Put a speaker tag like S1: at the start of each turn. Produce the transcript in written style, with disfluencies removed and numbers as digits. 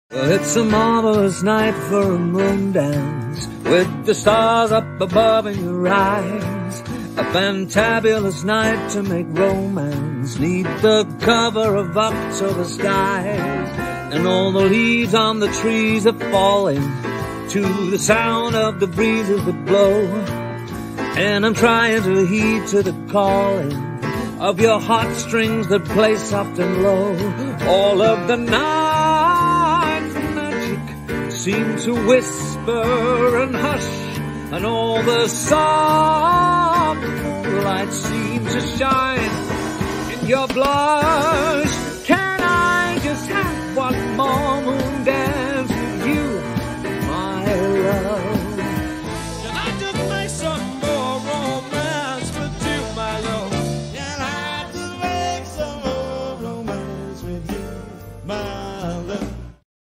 S1: Well, it's a marvelous night for a moon dance, with the stars up above in your eyes. A fantabulous night to make romance, neath the cover of October skies. And all the leaves on the trees are falling to the sound of the breezes that blow. And I'm trying to heed to the calling of your heartstrings that play soft and low. All of the night's magic seem to whisper and hush, and all the soft moonlight seems to shine in your blood.